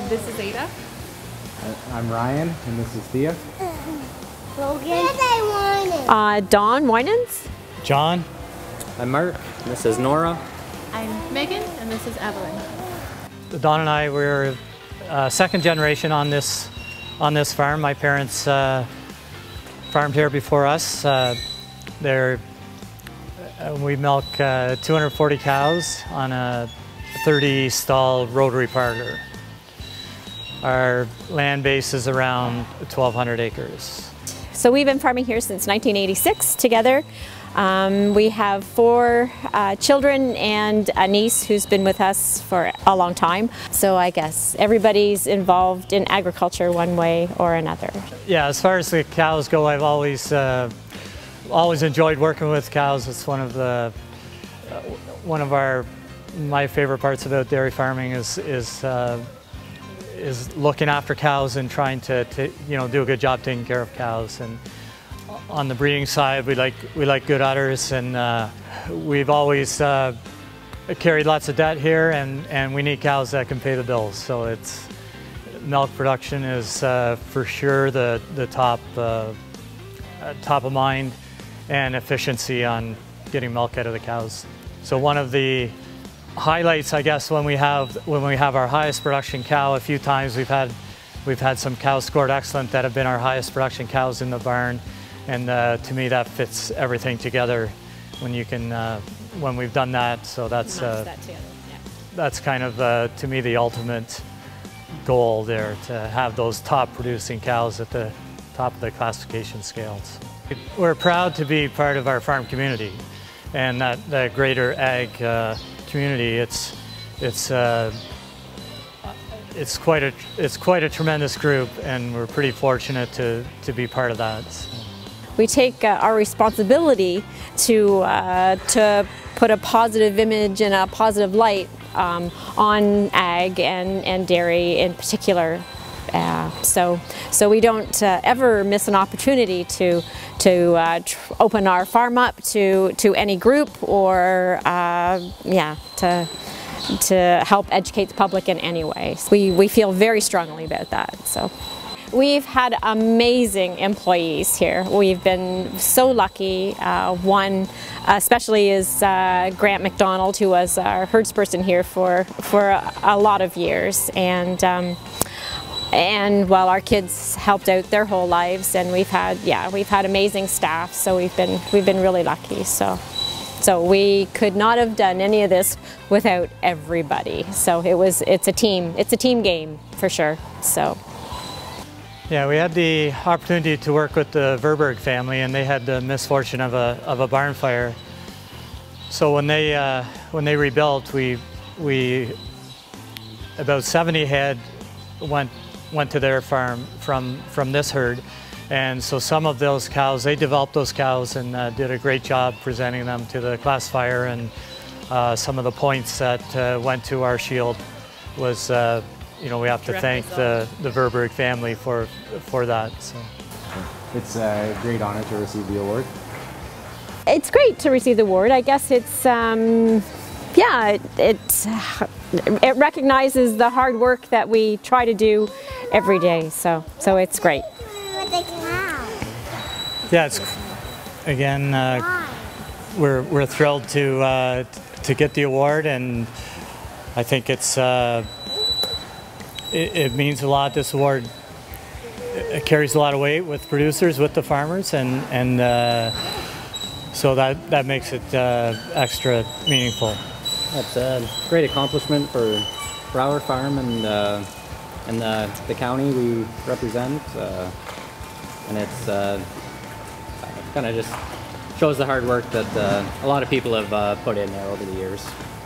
This is Ada. I'm Ryan, and this is Thea. Logan. Dawn Winans. John. I'm Mark. This is Nora. I'm Megan, and this is Evelyn. Dawn and I were second generation on this farm. My parents farmed here before us. We milk 240 cows on a 30-stall rotary parlor. Our land base is around 1,200 acres. So we've been farming here since 1986 together. We have 4 children and a niece who's been with us for a long time. So I guess everybody's involved in agriculture one way or another. Yeah, as far as the cows go, I've always enjoyed working with cows. It's one of my favorite parts about dairy farming is looking after cows and trying to do a good job taking care of cows. And on the breeding side, we like good udders, and we've always carried lots of debt here, and we need cows that can pay the bills. So it's milk production is for sure the top of mind, and efficiency on getting milk out of the cows. So one of the highlights, I guess, when we have our highest production cow, a few times we've had some cows scored excellent that have been our highest production cows in the barn, and to me that fits everything together when you can when we've done that. So that's that's kind of to me the ultimate goal there, to have those top producing cows at the top of the classification scales. We're proud to be part of our farm community and that greater ag community. It's quite a tremendous group, and we're pretty fortunate to be part of that. We take our responsibility to put a positive image and a positive light on ag and dairy in particular. So we don't ever miss an opportunity to open our farm up to any group, or to help educate the public in any way. We feel very strongly about that. So we've had amazing employees here. We've been so lucky. One especially is Grant McDonald, who was our herdsperson here for a lot of years, and well, our kids helped out their whole lives, and we've had amazing staff. So we've been really lucky. So we could not have done any of this without everybody. So it's a team game for sure. So yeah, we had the opportunity to work with the Verberg family, and they had the misfortune of a barn fire. So when they rebuilt, we about 70 head went to their farm from this herd. And so some of those cows, they developed those cows and did a great job presenting them to the classifier, and some of the points that went to our shield was, we have to thank the Verberg family for that. So It's a great honor to receive the award. it's great to receive the award. I guess it's it recognizes the hard work that we try to do every day. So it's great. yeah, it's again we're thrilled to get the award, and I think it means a lot. This award, it carries a lot of weight with producers, with the farmers, and so that makes it extra meaningful. That's a great accomplishment for our farm and the county we represent, and it's kind of just shows the hard work that a lot of people have put in there over the years.